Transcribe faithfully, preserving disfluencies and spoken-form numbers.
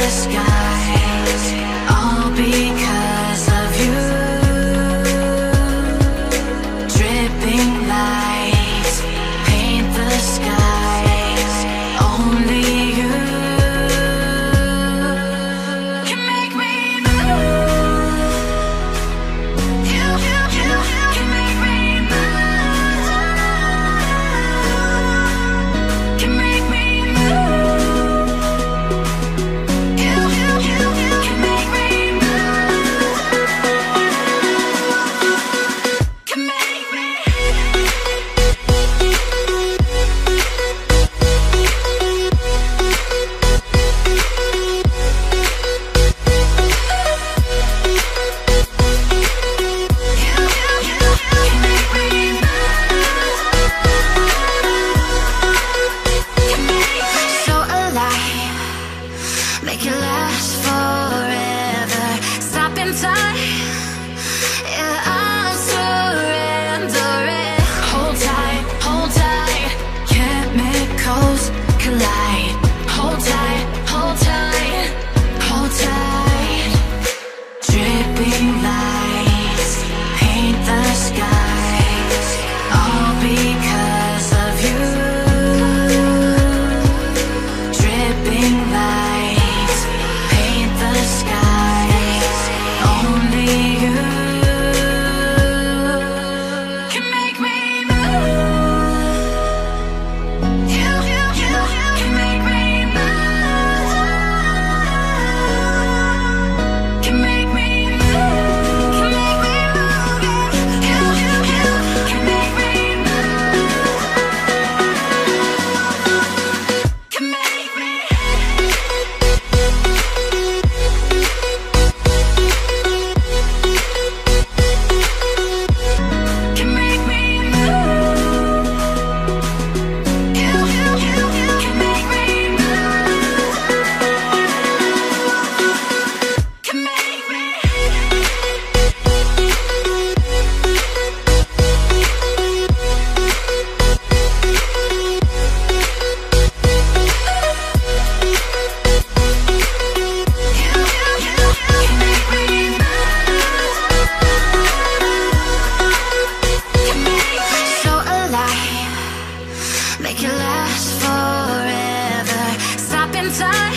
skies, all because of you. Dripping lights paint the skies, only you can make me move. You, you, you can make me move. Can make me move. You, you, you can make me move. Can make me. So alive, make it last forever. Stop in time, yeah, I'm surrendering. Hold tight, hold tight, chemicals collide. Hold tight, hold tight, hold tight. Dripping lights paint the skies, all because of you. Dripping lights paint the skies, only you can make me move. You, you, you can make me move. Can make me move. Can make me move. You, you, you can make me move. Can make me. Can make me move. You, you, you can make me move. Can make me. So alive, make it last forever. Stop in time.